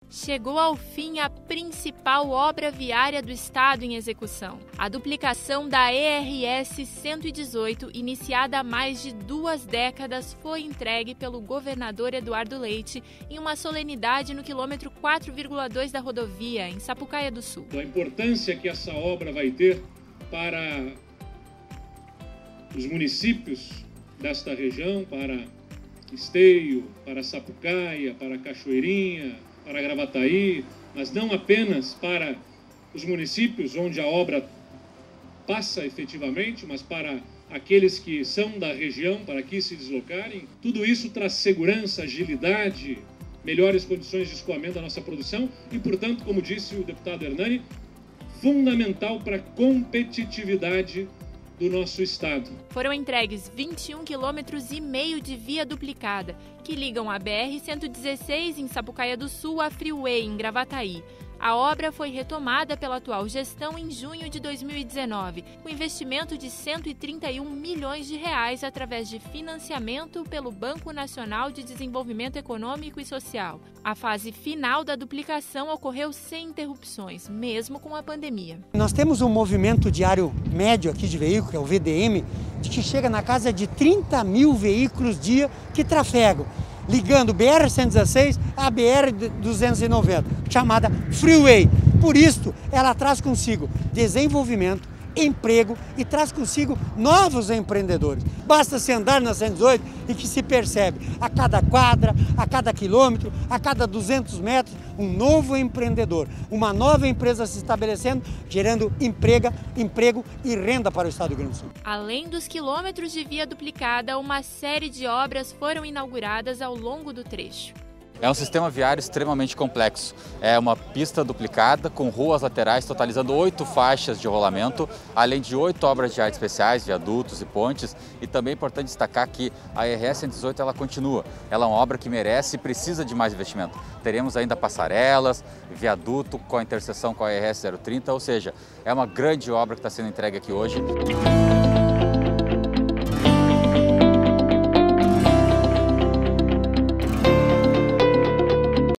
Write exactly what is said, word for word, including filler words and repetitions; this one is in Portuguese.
Chegou ao fim a principal obra viária do estado em execução. A duplicação da E R S cento e dezoito, iniciada há mais de duas décadas, foi entregue pelo governador Eduardo Leite em uma solenidade no quilômetro quatro vírgula dois da rodovia, em Sapucaia do Sul. A importância que essa obra vai ter para os municípios desta região, para Esteio, para Sapucaia, para Cachoeirinha, para Gravataí, mas não apenas para os municípios onde a obra passa efetivamente, mas para aqueles que são da região, para aqui se deslocarem. Tudo isso traz segurança, agilidade, melhores condições de escoamento da nossa produção e, portanto, como disse o deputado Hernani, fundamental para a competitividade do nosso estado. Foram entregues vinte e um quilômetros e meio de via duplicada, que ligam a B R cento e dezesseis em Sapucaia do Sul à Freeway em Gravataí. A obra foi retomada pela atual gestão em junho de dois mil e dezenove, com investimento de cento e trinta e um milhões de reais através de financiamento pelo Banco Nacional de Desenvolvimento Econômico e Social. A fase final da duplicação ocorreu sem interrupções, mesmo com a pandemia. Nós temos um movimento diário médio aqui de veículo, que é o V D M, de que chega na casa de trinta mil veículos dia que trafegam, ligando B R cento e dezesseis à B R duzentos e noventa, chamada Freeway. Por isso, ela traz consigo desenvolvimento, emprego e traz consigo novos empreendedores. Basta se andar na cento e dezoito e que se percebe a cada quadra, a cada quilômetro, a cada duzentos metros, um novo empreendedor, uma nova empresa se estabelecendo, gerando emprego, emprego e renda para o estado do Rio Grande do Sul. Além dos quilômetros de via duplicada, uma série de obras foram inauguradas ao longo do trecho. É um sistema viário extremamente complexo. É uma pista duplicada com ruas laterais totalizando oito faixas de rolamento, além de oito obras de arte especiais, viadutos e pontes. E também é importante destacar que a E R S cento e dezoito ela continua. Ela é uma obra que merece e precisa de mais investimento. Teremos ainda passarelas, viaduto com a interseção com a E R S zero trinta, ou seja, é uma grande obra que está sendo entregue aqui hoje.